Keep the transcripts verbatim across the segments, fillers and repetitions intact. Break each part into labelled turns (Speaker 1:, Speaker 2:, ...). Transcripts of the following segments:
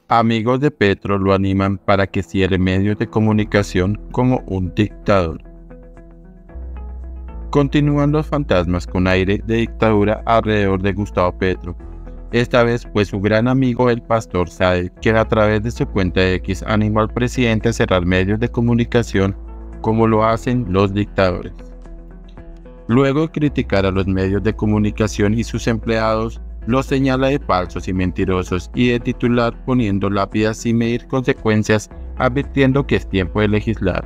Speaker 1: Amigos de Petro lo animan para que cierre medios de comunicación como un dictador. Continúan los fantasmas con aire de dictadura alrededor de Gustavo Petro. Esta vez fue su gran amigo el pastor Sade, quien a través de su cuenta de X animó al presidente a cerrar medios de comunicación como lo hacen los dictadores. Luego de criticar a los medios de comunicación y sus empleados, los señala de falsos y mentirosos y de titular poniendo lápidas sin medir consecuencias, advirtiendo que es tiempo de legislar.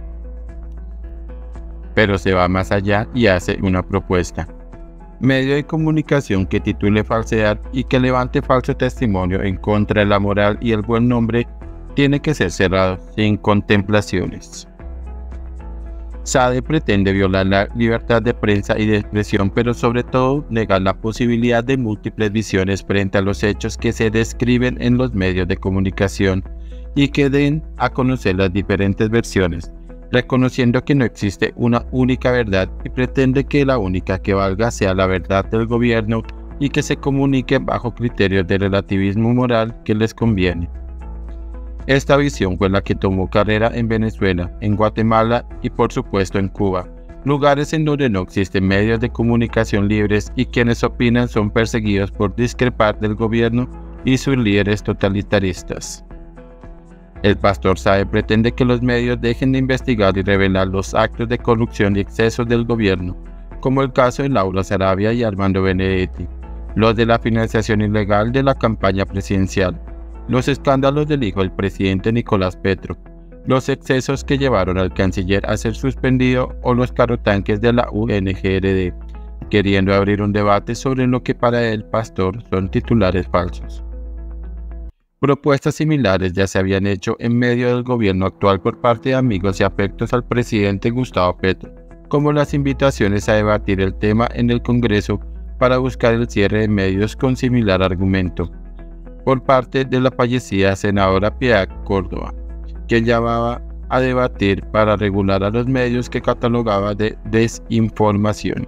Speaker 1: Pero se va más allá y hace una propuesta. Medio de comunicación que titule falsedad y que levante falso testimonio en contra de la moral y el buen nombre tiene que ser cerrado sin contemplaciones. Sade pretende violar la libertad de prensa y de expresión, pero sobre todo negar la posibilidad de múltiples visiones frente a los hechos que se describen en los medios de comunicación y que den a conocer las diferentes versiones, reconociendo que no existe una única verdad y pretende que la única que valga sea la verdad del gobierno y que se comunique bajo criterios de relativismo moral que les conviene. Esta visión fue la que tomó carrera en Venezuela, en Guatemala y por supuesto en Cuba, lugares en donde no existen medios de comunicación libres y quienes opinan son perseguidos por discrepar del gobierno y sus líderes totalitaristas. El pastor Sade pretende que los medios dejen de investigar y revelar los actos de corrupción y excesos del gobierno, como el caso de Laura Sarabia y Armando Benedetti, los de la financiación ilegal de la campaña presidencial, los escándalos del hijo del presidente Nicolás Petro, los excesos que llevaron al canciller a ser suspendido o los carrotanques de la U N G R D, queriendo abrir un debate sobre lo que para el pastor son titulares falsos. Propuestas similares ya se habían hecho en medio del gobierno actual por parte de amigos y afectos al presidente Gustavo Petro, como las invitaciones a debatir el tema en el Congreso para buscar el cierre de medios con similar argumento, por parte de la fallecida senadora Piedad Córdoba, quien llamaba a debatir para regular a los medios que catalogaba de desinformación.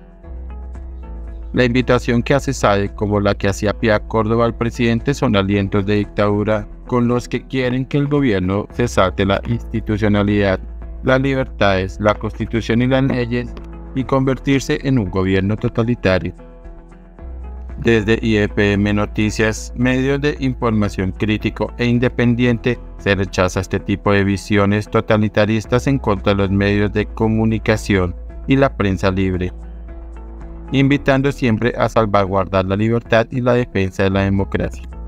Speaker 1: La invitación que hace Sade, como la que hacía Piedad Córdoba al presidente, son alientos de dictadura con los que quieren que el gobierno se salte la institucionalidad, las libertades, la constitución y las leyes y convertirse en un gobierno totalitario. Desde I E P M Noticias, medios de información crítico e independiente, se rechaza este tipo de visiones totalitaristas en contra de los medios de comunicación y la prensa libre, invitando siempre a salvaguardar la libertad y la defensa de la democracia.